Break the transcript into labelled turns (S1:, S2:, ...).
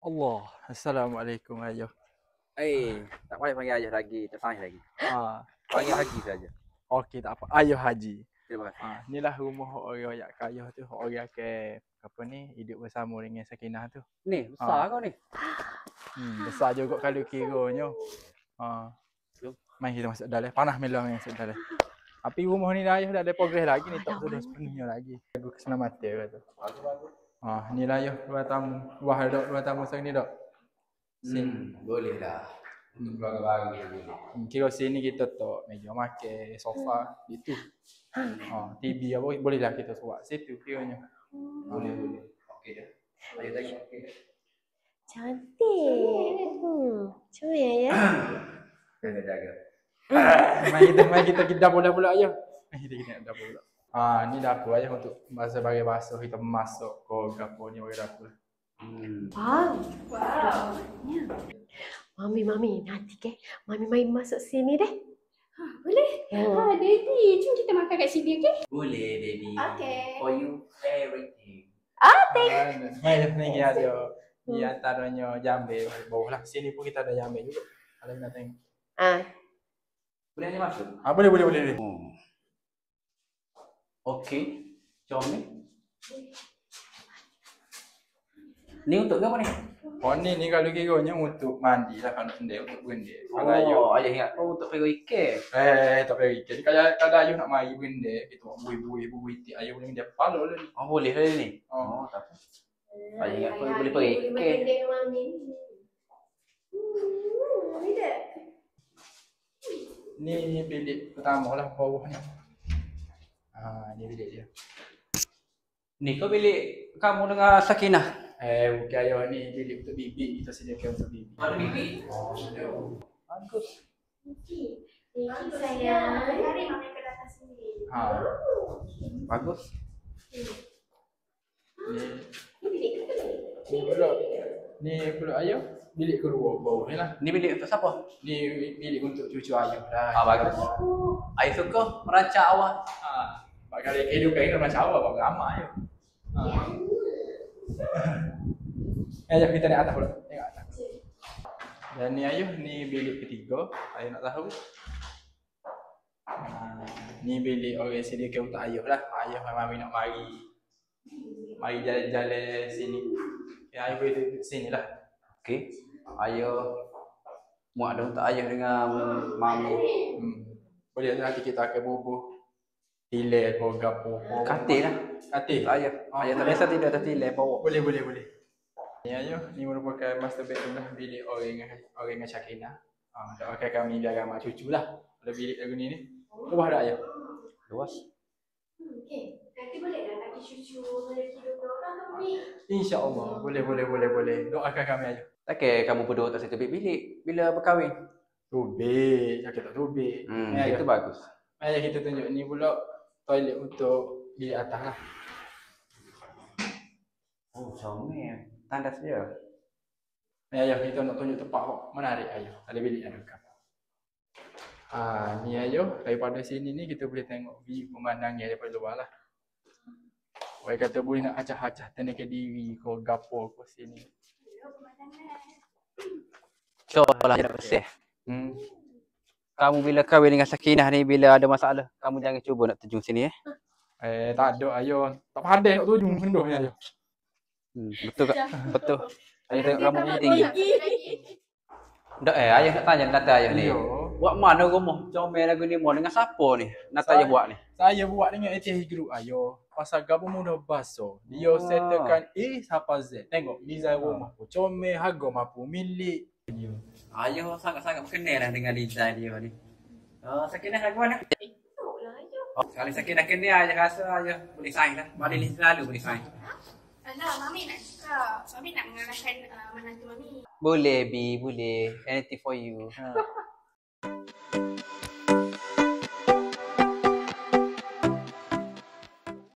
S1: Allah. Assalamualaikum ayah.
S2: Tak payah panggil ayah lagi, tak sayang lagi. Panggil Haji saja.
S1: Okey tak apa. Ayah Haji.
S2: Terima kasih.
S1: Inilah rumah orang yang kaya tu. Orang ke apa ni hidup bersama dengan Sakinah tu.
S2: Ni, besar kau ni.
S1: Besar juga kalau kiranya. Mai kita masuk dalam. Panah melang yang masuk dalam. Tapi rumah ni ayah dah ada progres lagi ni, tak sudah sepenuhnya lagi. Aku keselamatan kata.
S2: Bagus.
S1: Ni lah ayah dua tamu. Wah ada dua tamu sini dak.
S2: Boleh lah. Untuk keluarga baru boleh.
S1: Kira sini kita tak meja makan, sofa gitu. TV apa boleh lah kita buat situ kiranya.
S2: Boleh. Okey dah. Ayo tengok. Okey.
S3: Cantik. Comel ya.
S2: Kena jaga.
S1: Mai kita dapur pula ayah. Kita dapur pula. Ni dapur ayah untuk sebagai basuh kita masuk ke dapur ni bagi dapur.
S3: Wow. Mami, nanti ke Mami main masuk sini deh.
S4: Boleh? Daddy, jom kita makan kat sini, okey?
S2: Boleh, Daddy.
S4: Okey.
S2: For you everything.
S1: Mai ni ada di antaranya jambe bawah lah. Sini pun kita ada jambe juga. Kalau nak tengok.
S2: Boleh ni masuk?
S1: Boleh.
S2: Okey. Jom ni. Ni untuk apa ni?
S1: Ni kalau kiranya untuk mandi lah kalau sendiri untuk berendek. Kalau ayah
S2: ayah ingat untuk pergi ikan.
S1: tak payah ikan. Kalau ayah nak mari berendek, kita buih tik ayah boleh dia pala lah ni.
S2: Boleh lah ni. Tak apa. Ayah ingat boleh pergi ikan.
S1: Ni bilik pertama lah bawah ni. Ni bilik dia.
S2: Ni kau bilik kamu dengan Sakinah?
S1: Bukan ayah ni bilik untuk bibi. Kita sediakan untuk bibi.
S2: Ada bibi?
S1: Bagus.
S4: Thank you, sayang. Mari Mami ke atas sini.
S2: Bagus.
S1: Ni pula ayah. Bilik kedua bawah ni lah.
S2: Ni bilik untuk siapa?
S1: Ni bilik untuk cucu ayah lah.
S2: Bagus. Ayah suka merancang awak.
S1: Kalau kehidupan kita macam awak, bang ramai ayah. Ayah kita naik atas pula. Tengok atas. Dan ni ayah, ni bilik ketiga. Ayah nak tahu. Ni bilik orang sediakan untuk ayah lah. Ayah memang nak mari jalan-jalan sini. Ayah boleh duduk sini lah.
S2: Okey. Ayah muat ada untuk ayah dengan mami.
S1: Boleh nanti kita akan bubuh tilai ke gapo.
S2: Katil lah.
S1: Katil.
S2: Ayah. Ayah tak biasa tidur atas tilai bawa.
S1: Boleh. Ni ayah, ni merupakan master bedroom lah. Bilik orang dengan Sakinah. Doakan kami biar mak cucu lah. Ada bilik lagu ni. Luas tak ayah?
S2: Luas.
S4: Okey. Nanti boleh dah bagi cucu memiliki 2 orang ke Mami?
S1: InsyaAllah. Boleh. Doakan kami ayah.
S2: Takkan kamu berdua tak satu bilik bila berkahwin?
S1: Tubik. Cakap tak tubik.
S2: Itu bagus.
S1: Ayah kita tunjuk ni pula toilet untuk bilik atas lah.
S2: Comel. Tandas dia.
S1: Ayah kita nak tunjuk tempat menarik ayah. Ada bilik yang dekat. Ni ayah, daripada sini ni kita boleh tengok view pemandangan daripada luar lah. Orang kata boleh nak acah-acah tenang ke diri ke gapo ke sini.
S2: Lah nak bersih. Kamu bila kahwin dengan Sakinah ni, bila ada masalah, kamu jangan cuba nak terjun sini
S1: Tak ada ayah. Tak pandai nak tunjuk hendak ni ayah.
S2: Betul tak? Betul. Ayah tengok kamu punya tinggi. Tak ayah nak tanya Nata ayah ni. Buat mana rumah comel lagu ni mau dengan siapa ni? Nata ayah buat ni.
S1: Saya buat dengan ATH Group ayah. Pasal gapo mudah basuh. Dia settlekan siapa Z. Tengok design rumah pun comel, harga mampu milik.
S2: Ayah sangat-sangat berkenal lah dengan design dia ni. Sakinah lagu mana?
S4: Tengoklah ayah.
S2: Sekali Sakinah kenal ayah rasa ayah boleh sign lah. Balik ni selalu boleh sign.
S4: Alah, Mami nak cakap. Mami nak mengalahkan menantu Mami.
S2: Boleh, B. Boleh. Anything for you.